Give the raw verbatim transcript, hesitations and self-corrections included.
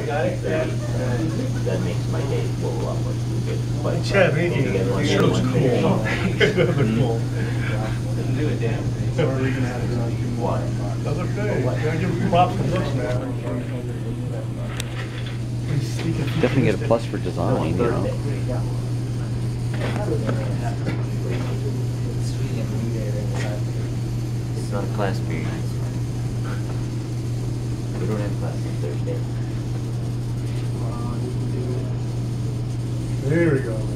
got it. That, that makes my day flow a lot more good. But yeah, me too. It shows cool. Cool. Doesn't do a damn thing. So are we gonna have it on what? That's okay. Gotta give props to this man. Definitely get a plus for design, you know. It's not a class period. We don't have class on Thursday. There we go.